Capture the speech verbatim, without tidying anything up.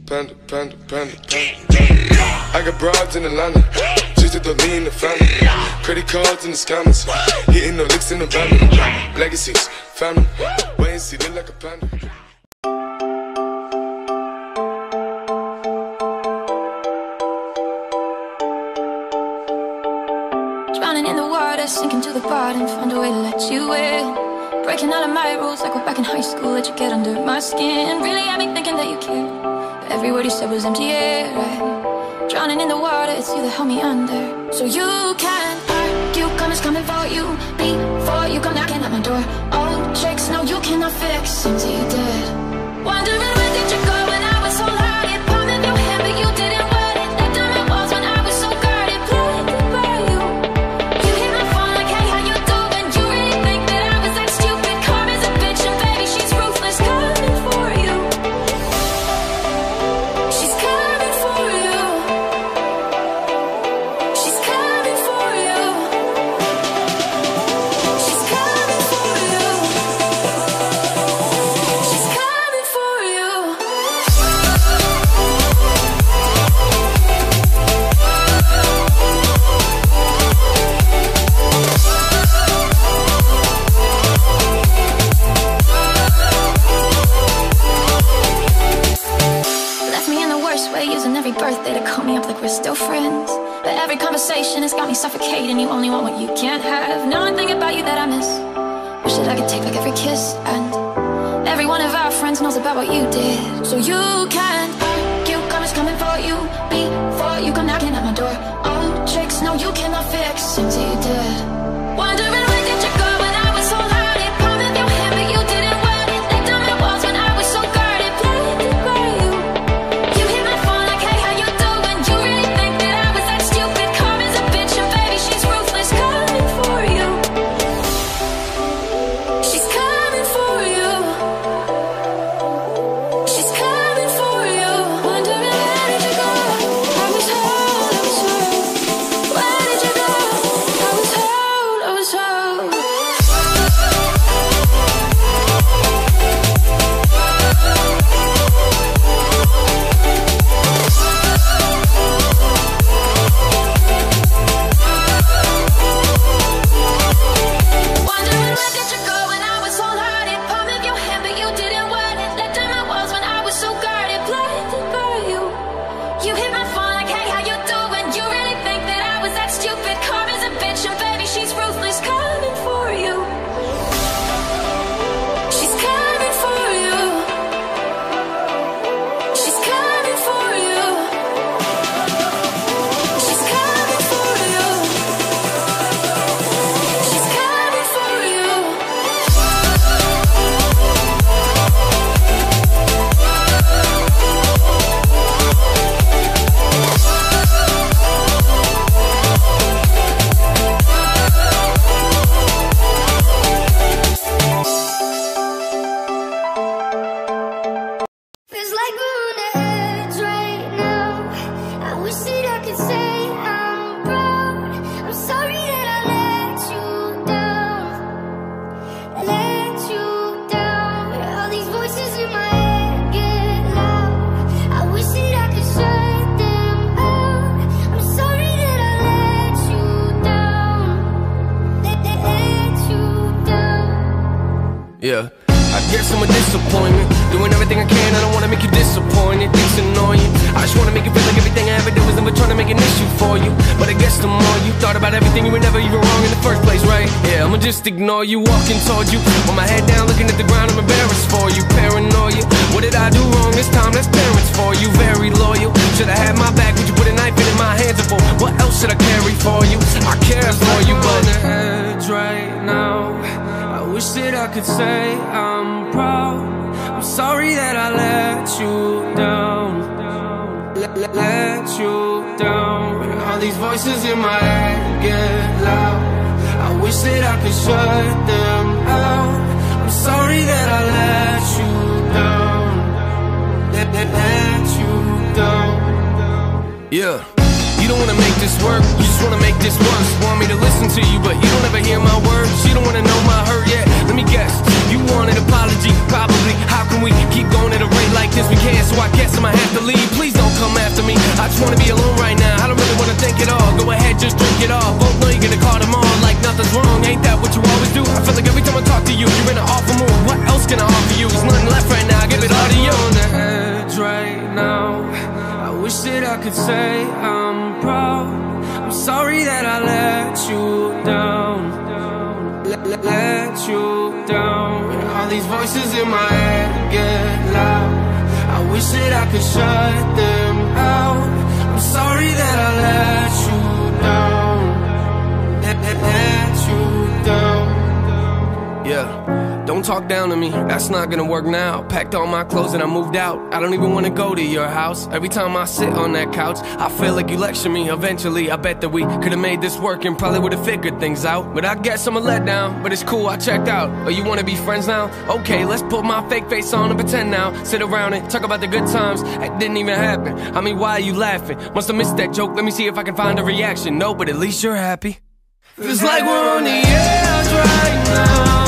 panda, panda, panda, panda. I got broads in Atlanta, just to the lean the family. Credit cards in the scammers, hitting no licks in the van. Legacies, family, wait and see, look like a panda. Drowning in the water, sinking to the bottom, found a way to let you in. Breaking all of my rules like we're back in high school, let you get under my skin. Really had me thinking that you cared, but every word you said was empty air, right? Drowning in the water, it's you that held me under. So you can't argue, karma's coming for you before you come knocking at my door. Old tricks, no you cannot fix, until you did. Wondering where did you go when I was so hard, palm in your hand but you didn't want it. Let down my walls when I was so guarded, blinded by you. You hit my phone like hey how you doing, you really think that I was that stupid? Karma's a bitch and baby she's ruthless, coming for you. She's coming for you. She's coming for you. She's coming for you. She's coming for you. Left me in the worst way, using every birthday to call me up like we're still friends. But every conversation has got me suffocating. You only want what you can't have. Now one thing about you that I miss, wish that I could take like every kiss. And every one of our friends knows about what you did. So you can't argue, karma's coming for you before you come knocking at my door. Old tricks, no you cannot fix, until you did. Wondering where did you go when I was so hard, palm in your hand but you didn't want it. Let down my walls when I was so guarded, blinded by you. You hit my phone like hey how you doing, you really think that I was that stupid? Karma's a bitch and baby she's ruthless, coming for you. She's coming for you. She's coming for you. Wondering where did you go? I was whole, I was whole. Where did you go? I was whole, I was whole. Wondering where did you go when I was wholehearted, palm in your hand but you didn't want it. Let down my walls when I was so guarded, blinded by you. You hit my phone like hey how you doing, you really think that I was that stupid? Karma's a bitch and baby she's ruthless, coming for you. She's coming for you. She's coming for you. She's coming for you. She's coming for you. Feels like we're on the edge right now. I wish that I could say I'm proud. I'm sorry that I let you down, let you down. All these voices in my head get loud. I wish that I could shut them out. I'm sorry that I let you down, let, let, let you down. Yeah, I guess I'm a disappointment. Doing everything I can, I don't wanna make you disappointed. It's annoying. I just wanna make you feel like everything I ever did was never trying to make an issue for you. But I guess the more you thought about everything, you were never even wrong in the first place, right? Yeah, I'ma just ignore you, walking toward you with my head down, looking at the ground, I'm embarrassed for you. Paranoia, what did I do wrong this time? That's parents for you. Very loyal, should've had my back. Would you put a knife in my hands for? What else should I carry for you? I care for you, but on the edge right now. I wish that I could say I'm proud. I'm sorry that I let you down, let, let, let you down. All these voices in my head get loud. I wish that I could shut them out. I'm sorry that I let you down, let, let, let you down. Yeah. You don't wanna make this work, you just wanna make this worse. Want me to listen to you, but you don't ever hear my words. You don't wanna know my hurt yet, let me guess. You want an apology, probably. How can we keep going at a rate like this? since we can, so I guess I'ma have to leave. Please don't come after me, I just wanna be alone right now. I don't really wanna think at all, go ahead, just drink it all. Both know you're gonna call them on like nothing's wrong. Ain't that what you always do? I feel like every time I talk to you, you're in an awful mood. What else can I offer you? There's nothing left right now, I give it all to you. On the edge right now, I wish that I could say I'm proud. I'm sorry that I let you down, let, let, let you down. And all these voices in my head get loud, I wish that I could shut them out. I'm sorry that I let you down, let, let, let you down. Yeah. Don't talk down to me, that's not gonna work now. Packed all my clothes and I moved out. I don't even wanna go to your house. Every time I sit on that couch, I feel like you lecture me. Eventually, I bet that we could've made this work and probably would've figured things out. But I guess I'm a letdown, but it's cool, I checked out. Oh, you wanna be friends now? Okay, let's put my fake face on and pretend now. Sit around and talk about the good times that didn't even happen. I mean, why are you laughing? Must've missed that joke, let me see if I can find a reaction. No, but at least you're happy. Feels like we're on the edge right now.